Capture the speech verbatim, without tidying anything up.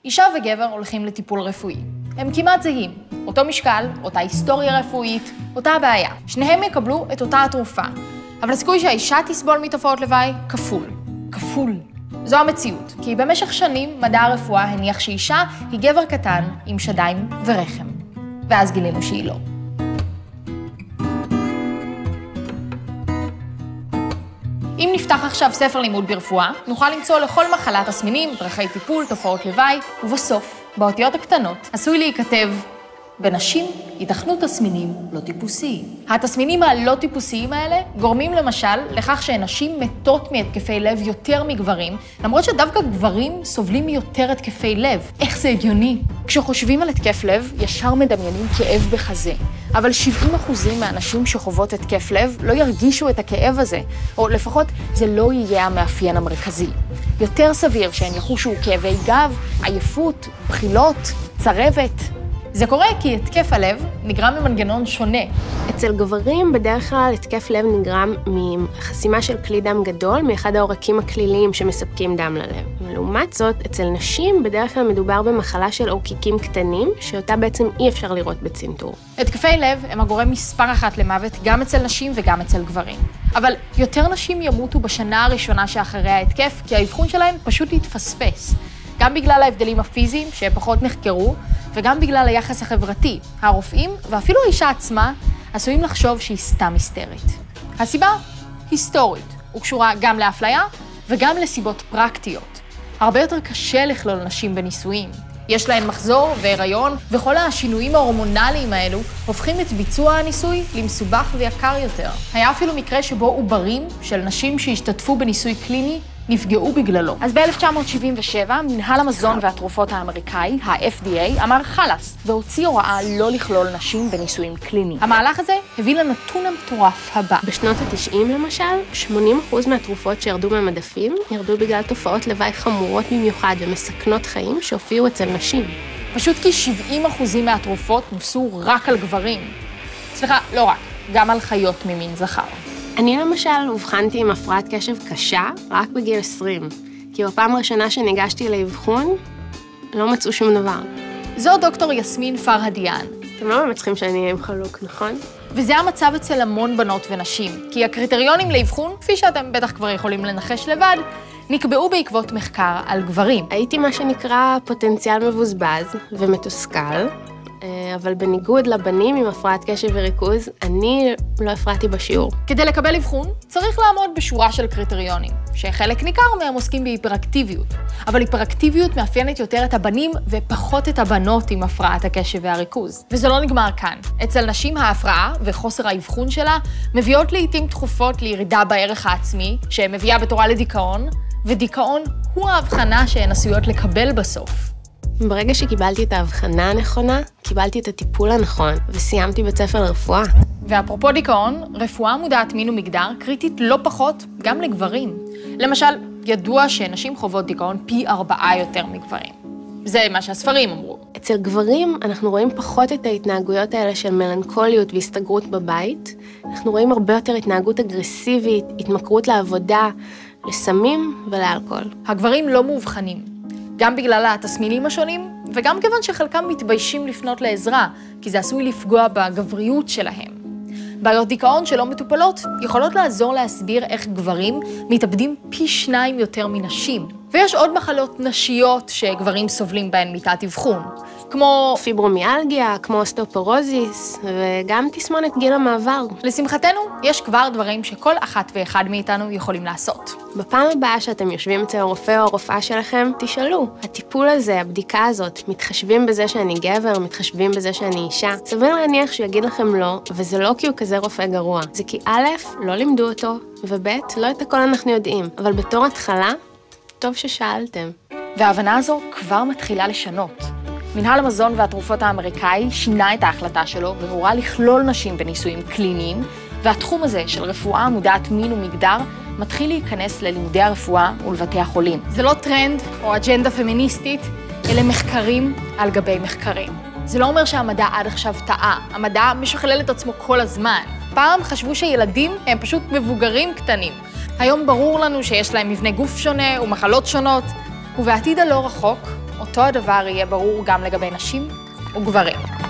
אישה וגבר הולכים לטיפול רפואי. הם כמעט זהים, אותו משקל, אותה היסטוריה רפואית, אותה הבעיה. שניהם יקבלו את אותה התרופה. אבל הסיכוי שהאישה תסבול מתופעות לוואי כפול. כפול. זו המציאות, כי במשך שנים מדע הרפואה הניח שאישה היא גבר קטן עם שדיים ורחם. ואז גילינו שהיא לא. אם נפתח עכשיו ספר לימוד ברפואה, נוכל למצוא לכל מחלה תסמינים, דרכי טיפול, תופעות לוואי, ובסוף, באותיות הקטנות, עשוי להיכתב, בנשים ייתכנו תסמינים לא טיפוסיים. התסמינים הלא טיפוסיים האלה גורמים למשל לכך שנשים מתות מהתקפי לב יותר מגברים, למרות שדווקא גברים סובלים מיותר התקפי לב. איך זה הגיוני? כשחושבים על התקף לב, ישר מדמיינים כאב בחזה. אבל שבעים אחוזים מהנשים שחוות התקף לב לא ירגישו את הכאב הזה, או לפחות זה לא יהיה המאפיין המרכזי. יותר סביר שהן יחושו כאבי גב, עייפות, בחילות, צרבת. זה קורה כי התקף הלב נגרם ממנגנון שונה. אצל גברים בדרך כלל התקף לב נגרם מחסימה של כלי דם גדול מאחד העורקים הכליליים שמספקים דם ללב. לעומת זאת, אצל נשים בדרך כלל מדובר במחלה של עורקיקים קטנים, שאותה בעצם אי אפשר לראות בצנתור. התקפי לב הם הגורם מספר אחת למוות גם אצל נשים וגם אצל גברים. אבל יותר נשים ימותו בשנה הראשונה שאחרי ההתקף, כי האבחון שלהם פשוט להתפספס. גם בגלל ההבדלים הפיזיים שפחות נחקרו, וגם בגלל היחס החברתי. הרופאים, ואפילו האישה עצמה, עשויים לחשוב שהיא סתם היסטרית. הסיבה? היסטורית, וקשורה גם לאפליה וגם לסיבות פרקטיות. הרבה יותר קשה לכלול נשים בניסויים. יש להן מחזור והיריון, וכל השינויים ההורמונליים האלו הופכים את ביצוע הניסוי למסובך ויקר יותר. היה אפילו מקרה שבו עוברים של נשים שהשתתפו בניסוי קליני נפגעו בגללו. אז ב-אלף תשע מאות שבעים ושבע, מנהל המזון והתרופות האמריקאי, ה-אף די איי, אמר חלאס, והוציא הוראה לא לכלול נשים בניסויים קליניים. המהלך הזה הביא לנתון המטורף הבא. בשנות ה-תשעים למשל, שמונים אחוז מהתרופות שירדו מהמדפים, ירדו בגלל תופעות לוואי חמורות במיוחד ומסכנות חיים שהופיעו אצל נשים. פשוט כי שבעים אחוז מהתרופות נוסו רק על גברים. סליחה, לא רק, גם על חיות ממין זכר. אני למשל הובחנתי עם הפרעת קשב קשה רק בגיל עשרים, כי בפעם הראשונה שניגשתי לאבחון, לא מצאו שום דבר. זו דוקטור יסמין פרהדיאן. אתם לא באמת צריכים שאני אהיה עם חלוק, נכון? וזה המצב אצל המון בנות ונשים, כי הקריטריונים לאבחון, כפי שאתם בטח כבר יכולים לנחש לבד, נקבעו בעקבות מחקר על גברים. הייתי מה שנקרא פוטנציאל מבוזבז ומתוסכל, אבל בניגוד לבנים עם הפרעת קשב וריכוז, אני לא הפרעתי בשיעור. כדי לקבל אבחון, צריך לעמוד בשורה של קריטריונים, שחלק ניכר מהם עוסקים בהיפראקטיביות. אבל היפראקטיביות מאפיינת יותר את הבנים ופחות את הבנות עם הפרעת הקשב והריכוז. וזה לא נגמר כאן. אצל נשים ההפרעה וחוסר האבחון שלה מביאות לעתים תכופות לירידה בערך העצמי, שמביאה בתורה לדיכאון, ודיכאון הוא ההבחנה שהן עשויות לקבל בסוף. ברגע שקיבלתי את ההבחנה הנכונה, קיבלתי את הטיפול הנכון, וסיימתי בית ספר לרפואה. ואפרופו דיכאון, רפואה מודעת מין ומגדר קריטית לא פחות גם לגברים. למשל, ידוע שנשים חוות דיכאון פי ארבעה יותר מגברים. זה מה שהספרים אמרו. אצל גברים אנחנו רואים פחות את ההתנהגויות האלה של מלנכוליות והסתגרות בבית. אנחנו רואים הרבה יותר התנהגות אגרסיבית, התמכרות לעבודה, לסמים ולאלכוהול. הגברים לא מאובחנים. גם בגלל התסמינים השונים, וגם כיוון שחלקם מתביישים לפנות לעזרה, כי זה עשוי לפגוע בגבריות שלהם. בעיות דיכאון שלא מטופלות יכולות לעזור להסביר איך גברים מתאבדים פי שניים יותר מנשים. ויש עוד מחלות נשיות שגברים סובלים בהן מתת אבחון, כמו פיברומיאלגיה, כמו אוסטאופורוזיס, וגם תסמונת גיל המעבר. לשמחתנו, יש כבר דברים שכל אחת ואחד מאיתנו יכולים לעשות. בפעם הבאה שאתם יושבים אצל הרופא או הרופאה שלכם, תשאלו, הטיפול הזה, הבדיקה הזאת, מתחשבים בזה שאני גבר, מתחשבים בזה שאני אישה. סביר להניח שהוא יגיד לכם לא, וזה לא כי הוא כזה רופא גרוע. זה כי א', לא לימדו אותו, וב', לא את הכל אנחנו יודעים. אבל בתור התחלה, טוב ששאלתם. וההבנה הזו כבר מתחילה לשנות. מנהל המזון והתרופות האמריקאי שינה את ההחלטה שלו והורה לכלול נשים בניסויים קליניים, והתחום הזה של רפואה מודעת מין ומגדר מתחיל להיכנס ללימודי הרפואה ולבתי החולים. זה לא טרנד או אג'נדה פמיניסטית, אלה מחקרים על גבי מחקרים. זה לא אומר שהמדע עד עכשיו טעה, המדע משכלל את עצמו כל הזמן. פעם חשבו שילדים הם פשוט מבוגרים קטנים. היום ברור לנו שיש להם מבנה גוף שונה ומחלות שונות, ובעתיד הלא רחוק אותו הדבר יהיה ברור גם לגבי נשים וגברים.